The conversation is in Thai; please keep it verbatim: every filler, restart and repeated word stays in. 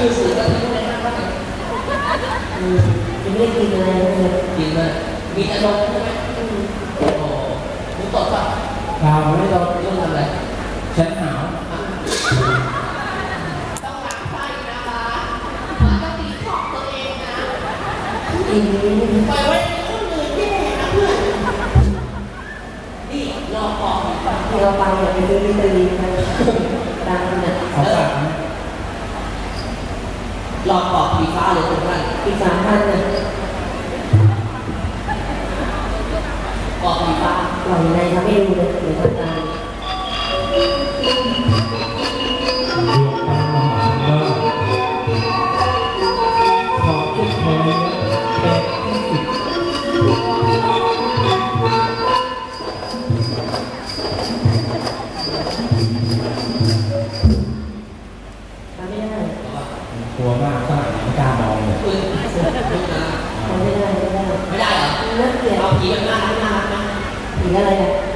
คือสื่อก็ทิ้งไว้ข้างบ้านยังไม่ได้กินอะไรเลยกินเลยมีอารมณ์ใช่ไหมโอ้มึงตดป่ะเราไม่ตดเรื่องอะไรฉันหนาวต้องรักใครนะคะมันต้องตีขอบตัวเองนะปล่อยไว้ในคนอื่นแย่นะเพื่อนนี่รอปอกเราไปอย่าไปซื้อลิตรลีนะดังเนี่ยเขาสั่งไหมรอปอกปีฟ้าเลยตรงนั้นอีกสามพันเนี่ยปอกปีฟ้าปล่อยในทำให้ดูเลยเดี๋ยวตายขอคิดเธอเป็นสิบทำไม่ได้กลัวมากขนาดไม่กล้ามองเลยทำไม่ได้ไม่ได้ไม่ได้เหรอน่าเกลียดเอาผีมันน่ารักน่ารักนะผีอะไรอ่ะ